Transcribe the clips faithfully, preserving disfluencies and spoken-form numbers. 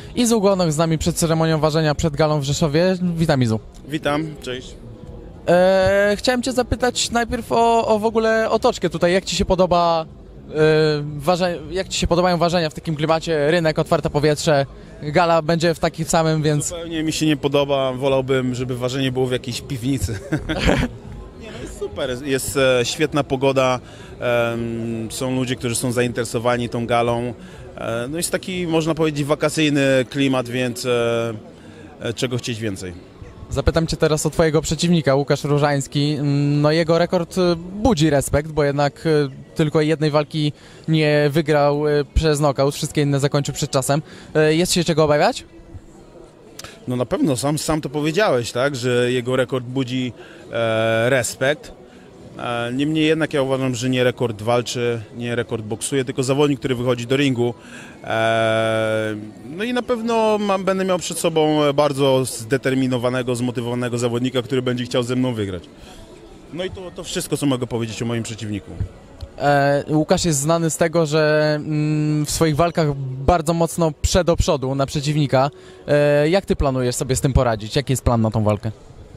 Izu Głonok z nami przed ceremonią ważenia przed galą w Rzeszowie. Witam, Izu. Witam, cześć. E, chciałem Cię zapytać najpierw o, o w ogóle otoczkę tutaj. Jak Ci się podoba, e, waże, jak Ci się podobają ważenia w takim klimacie? Rynek, otwarte powietrze, gala będzie w takim samym, więc... Zupełnie mi się nie podoba, wolałbym, żeby ważenie było w jakiejś piwnicy. Nie, no jest super, jest e, świetna pogoda, e, są ludzie, którzy są zainteresowani tą galą. E, no jest taki, można powiedzieć, wakacyjny klimat, więc e, e, czego chcieć więcej. Zapytam Cię teraz o Twojego przeciwnika, Łukasz Różański. No jego rekord budzi respekt, bo jednak tylko jednej walki nie wygrał przez knockout, wszystkie inne zakończył przed czasem. Jest się czego obawiać? No na pewno, sam, sam to powiedziałeś, tak, że jego rekord budzi e, respekt. E, niemniej jednak ja uważam, że nie rekord walczy, nie rekord boksuje, tylko zawodnik, który wychodzi do ringu. E, no i na pewno mam, będę miał przed sobą bardzo zdeterminowanego, zmotywowanego zawodnika, który będzie chciał ze mną wygrać. No i to, to wszystko, co mogę powiedzieć o moim przeciwniku. E, Łukasz jest znany z tego, że mm, w swoich walkach bardzo mocno przed do przodu na przeciwnika. E, jak Ty planujesz sobie z tym poradzić? Jaki jest plan na tą walkę?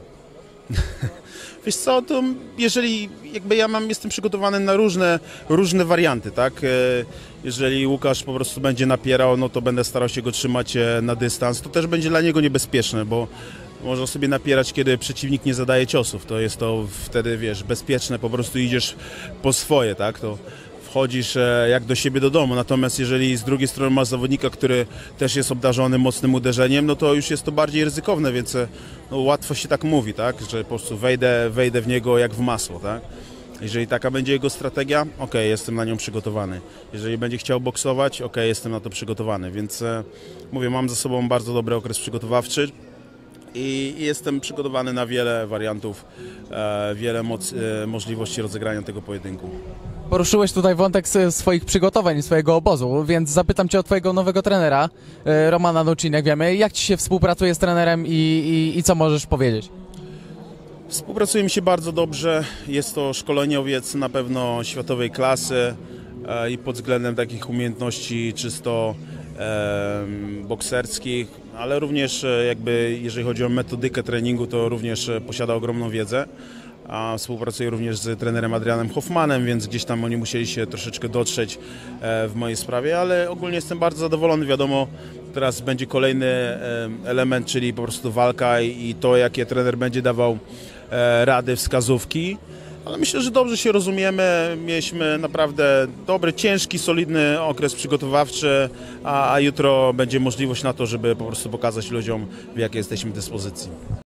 Wiesz co, to jeżeli jakby ja mam, jestem przygotowany na różne, różne warianty, tak? Jeżeli Łukasz po prostu będzie napierał, no to będę starał się go trzymać na dystans. To też będzie dla niego niebezpieczne, bo można sobie napierać, kiedy przeciwnik nie zadaje ciosów. To jest to wtedy, wiesz, bezpieczne, po prostu idziesz po swoje, tak? To wchodzisz jak do siebie do domu, natomiast jeżeli z drugiej strony masz zawodnika, który też jest obdarzony mocnym uderzeniem, no to już jest to bardziej ryzykowne, więc no, łatwo się tak mówi, tak, że po prostu wejdę, wejdę w niego jak w masło, tak. Jeżeli taka będzie jego strategia, ok, jestem na nią przygotowany. Jeżeli będzie chciał boksować, ok, jestem na to przygotowany, więc e, mówię, mam za sobą bardzo dobry okres przygotowawczy i jestem przygotowany na wiele wariantów, e, wiele moc, e, możliwości rozegrania tego pojedynku. Poruszyłeś tutaj wątek swoich przygotowań, swojego obozu, więc zapytam Cię o Twojego nowego trenera, Romana Nucinek. Wiemy, jak Ci się współpracuje z trenerem i, i, i co możesz powiedzieć? Współpracuje mi się bardzo dobrze. Jest to szkoleniowiec na pewno światowej klasy e, i pod względem takich umiejętności czysto e, bokserskich, ale również e, jakby jeżeli chodzi o metodykę treningu, to również e, posiada ogromną wiedzę. A współpracuję również z trenerem Adrianem Hoffmanem, więc gdzieś tam oni musieli się troszeczkę dotrzeć w mojej sprawie, ale ogólnie jestem bardzo zadowolony. Wiadomo, teraz będzie kolejny element, czyli po prostu walka i to, jakie trener będzie dawał rady, wskazówki. Ale myślę, że dobrze się rozumiemy. Mieliśmy naprawdę dobry, ciężki, solidny okres przygotowawczy, a, a jutro będzie możliwość na to, żeby po prostu pokazać ludziom, w jakiej jesteśmy dyspozycji.